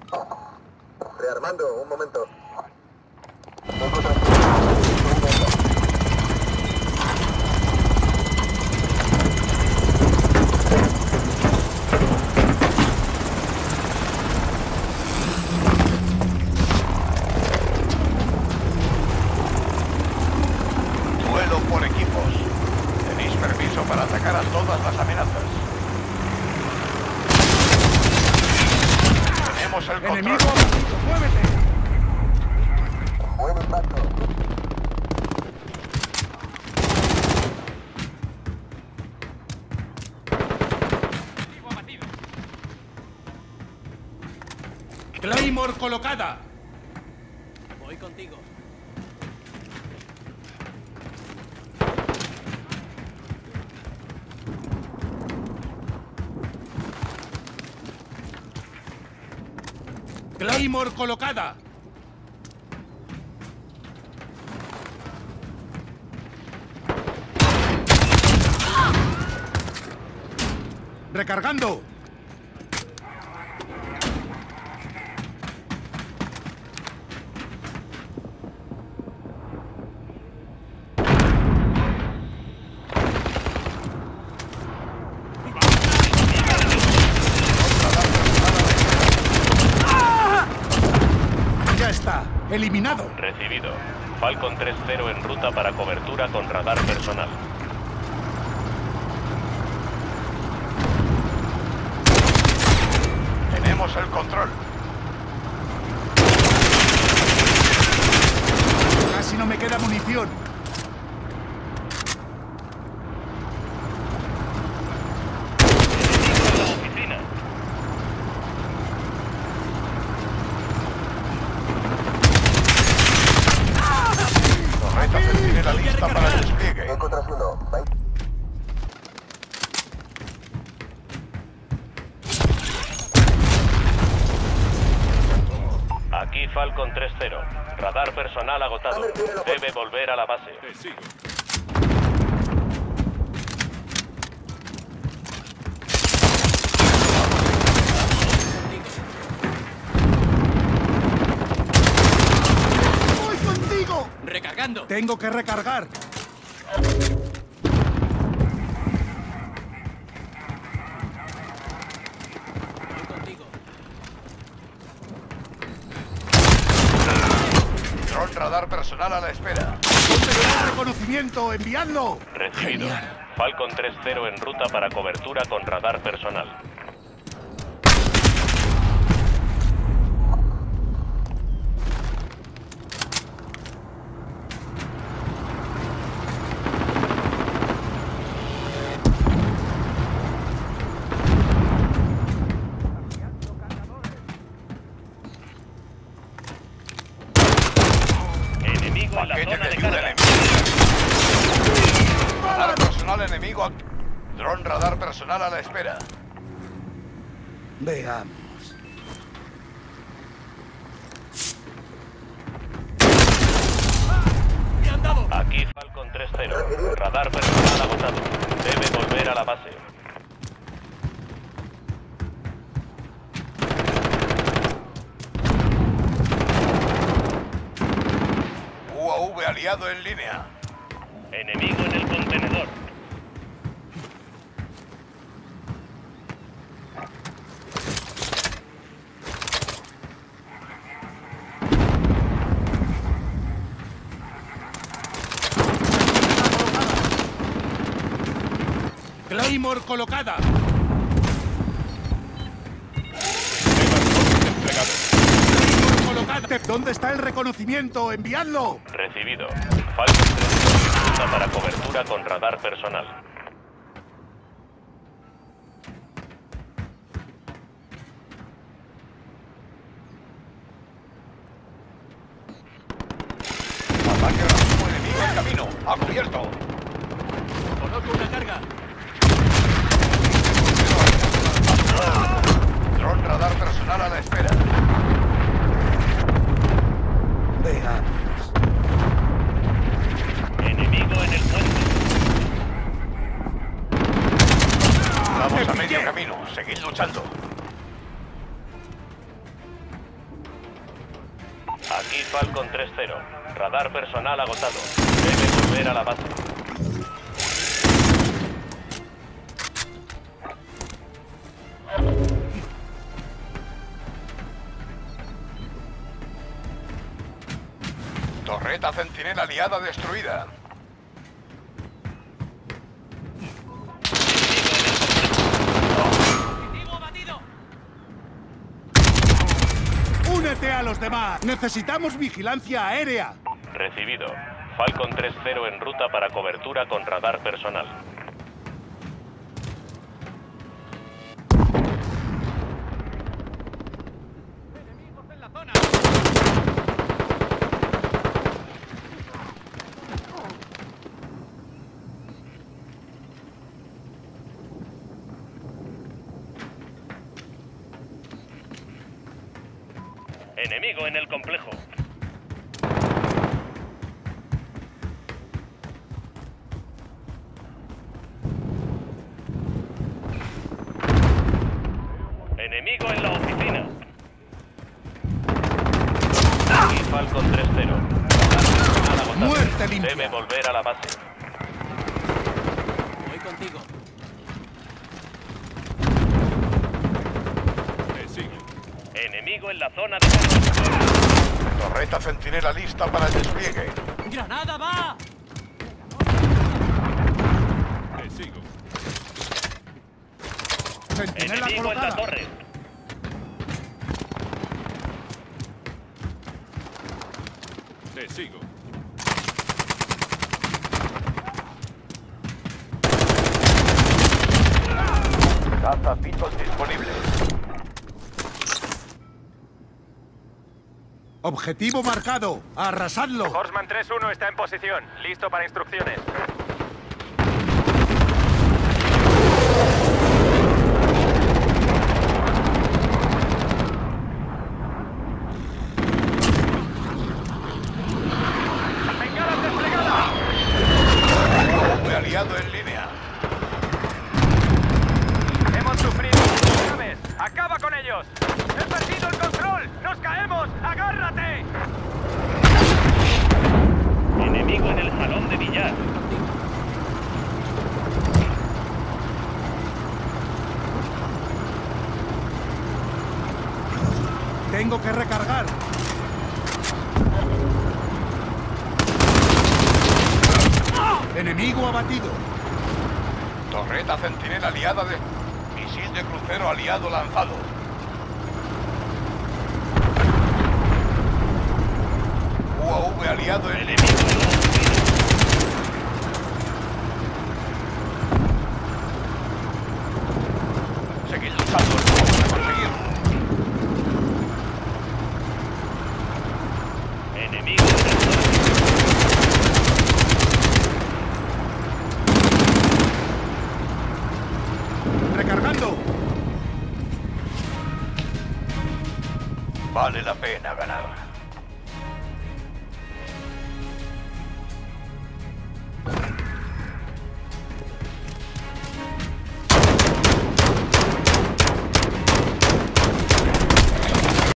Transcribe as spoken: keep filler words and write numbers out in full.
Rearmando, un momento. Duelo por equipos. Tenéis permiso para atacar a todas las amenazas. Tenemos el control. ¡Enemigo! ¡Muévete! Mueve el paso. ¡Claymore colocada! Voy contigo. ¡Claymore colocada! ¡Recargando! ¡Ya está! ¡Eliminado! Recibido. Falcon tres cero en ruta para cobertura con radar personal. Tenemos el control. Casi no me queda munición. Enemigo en la oficina. Torreta centinela lista para el despliegue. Eco tras uno. Vais. Aquí Falcon tres cero. Radar personal agotado. Debe volver a la base. ¡Voy contigo! ¡Recargando! Tengo que recargar. Voy contigo. Dron radar personal a la espera. Reconocimiento, enviadlo. Recibido. Falcon tres cero en ruta para cobertura con radar personal. Enemigo en la Paquete zona de de ayuda carga. enemigo. Radar personal enemigo. ac- Dron radar personal a la espera. Veamos. ¡Me han dado! Aquí Falcon tres cero. Radar personal agotado. Debe volver a la base. U A V aliado en línea. Enemigo en el contenedor. Claymore colocada. Claymore colocada. ¿Dónde está el reconocimiento? Enviadlo. Recibido. Falcon tres cero en ruta para cobertura con radar personal. Ataque racimo enemigo en camino. A cubierto. Coloco una carga. Dron radar personal a la espera. Veamos. Enemigo en el puente. Vamos a medio camino. Seguid luchando. Aquí Falcon tres cero. Radar personal agotado. Debe volver a la base. Torreta centinela aliada destruida. ¡Objetivo abatido! ¡Únete a los demás! ¡Necesitamos vigilancia aérea! Recibido. Falcon tres cero en ruta para cobertura con radar personal. ¡Enemigos en la zona! Enemigo en el complejo. Enemigo en la oficina. Aquí Falcon tres cero. Radar agotado. Muerte limpia. Debe volver a la base. Voy contigo. Enemigo en la zona de control. Torreta centinela lista para el despliegue. ¡Granada va! Centinela Enemigo en la colocada. torre. Te sigo. Caza Beetle disponible. Objetivo marcado. ¡Arrasadlo! Horseman tres uno está en posición. Listo para instrucciones. ¡Bengalas desplegadas! Un aliado en línea. Hemos sufrido graves. ¡Acaba con ellos! ¡He perdido el control! ¡Nos caemos! ¡Agárrate! Enemigo en el salón de billar. Tengo que recargar. Enemigo abatido. Torreta centinela aliada de... Misil de crucero aliado lanzado. U A V aliado en línea. Enemigo en la oficina. Seguid luchando, lo vamos a conseguir. Enemigo en el torre. Recargando. Vale la pena ganar.